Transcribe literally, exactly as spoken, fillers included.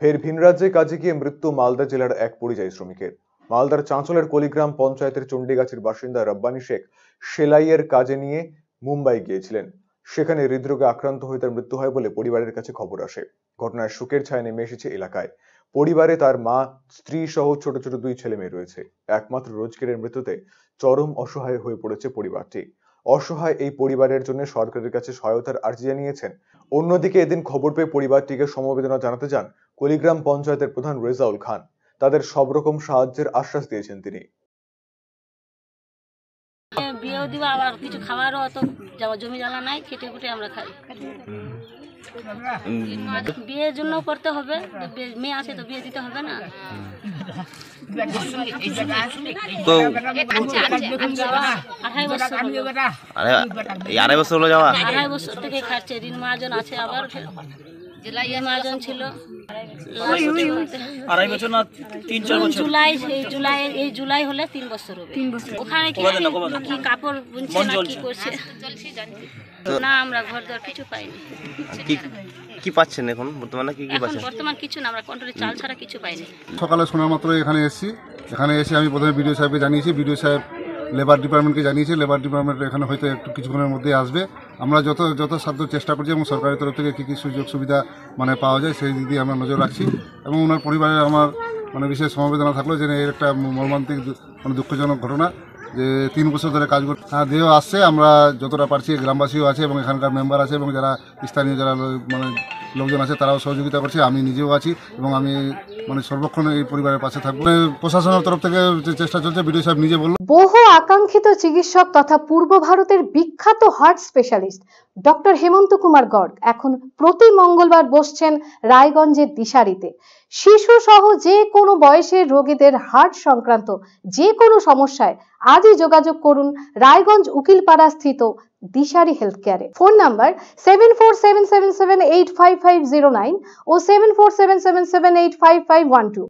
ফের ভিন রাজ্যে কাজে গিয়ে মৃত্যু মালদা জেলার এক পরিযায়ী শ্রমিকের। মালদার চাঁচলের কলিগ্রাম পঞ্চায়েতের চণ্ডীগাছির বাসিন্দা রব্বানী শেখ সেলাইয়ের কাজে নিয়ে মুম্বাই গিয়েছিলেন। সেখানে হৃদরোগে আক্রান্ত হয়ে তার মৃত্যু হয় বলে পরিবারের কাছে খবর আসে। ঘটনার শোকের ছায়া নেমে এসেছে এলাকায়। পরিবারে তার মা, স্ত্রী সহ ছোট ছোট দুই ছেলে মেয়ে রয়েছে। একমাত্র রোজগারের মৃত্যুতে চরম অসহায় হয়ে পড়েছে পরিবারটি। অসহায় এই পরিবারের জন্য সরকারের কাছে সহায়তার আর্জি জানিয়েছেন। অন্যদিকে এদিন খবর পেয়ে পরিবারটিকে সমবেদনা জানাতে যান কলিগ্রাম পঞ্চায়েতের প্রধান রেজাউল খান। তাদের সব রকম সাহায্যের আশ্বাস দিয়েছেন তিনি। বিয়েও দিব, আবার কিছু খাবারও অত জমি জ্বালা নাই, খেটে খুটে আমরা খাই। বিয়ের জন্য করতে হবে, মেয়ে আছে তো বিয়ে দিতে হবে না। তো আড়াই বছর আড়াই বছর হলো যাওয়া, আড়াই বছর থেকে খাচ্ছে। ঋণ মহাজন আছে, আবার মহাজন ছিল আড়াই বছর না তিন চার বছর। জুলাই এই জুলাই এই জুলাই হলে তিন বছর হবে। ওখানে কি কি কাপড় বুনছে না কি করছে না, আমরা ঘর দর কিছু পাইনি। কি কি পাচ্ছেন এখন বর্তমানে? কি কি পাচ্ছেন? বর্তমান কিছু না, আমরা কন্ট্রোলে চাল ছাড়া কিছু পাইনি। সকালে শোনা মাত্র এখানে এসেছি। এখানে এসে আমি প্রথমে বিডিও সাহেবকে জানিয়েছি, বিডিও সাহেব লেবার ডিপার্টমেন্টকে জানিয়েছি। লেবার ডিপার্টমেন্ট এখানে হয়তো একটু কিছুক্ষণের মধ্যে আসবে। আমরা যত যত সাধ্য চেষ্টা করছি এবং সরকারের তরফ থেকে কী কী সুযোগ সুবিধা মানে পাওয়া যায় সেই দিক দিয়ে আমরা নজর রাখছি। এবং ওনার পরিবারের আমার মানে বিশেষ সমবেদনা থাকলো যে এর একটা মর্মান্তিক মানে দুঃখজনক ঘটনা, যে তিন বছর ধরে কাজ করতে। হ্যাঁ, দেহ আসছে, আমরা যতটা পারছি, গ্রামবাসীও আছে এবং এখানকার মেম্বার আছে এবং যারা স্থানীয় যারা মানে লোকজন আছে তারাও সহযোগিতা করছে। আমি নিজেও আছি এবং আমি মানে সর্বক্ষণ এই পরিবারের পাশে থাকবো। প্রশাসনের তরফ থেকে যে চেষ্টা চলছে, বিডিও সাহেব নিজে বলল। বহু আকাঙ্ক্ষিত চিকিৎসক তথা পূর্ব ভারতের বিখ্যাত heart specialist doctor Hemanta Kumar Garg এখন প্রতি মঙ্গলবার বসছেন রায়গঞ্জের দিশারিতে। শিশু সহ যে কোনো বয়সের রোগীদের হার্ট সংক্রান্ত যে কোনো সমস্যায় আজই যোগাযোগ করুন রায়গঞ্জ উকিলপাড়া স্থিত দিশারি হেলথ কেয়ারে। Phone number seven four seven seven seven eight five five zero nine ও seven four seven seven seven eight five five one two.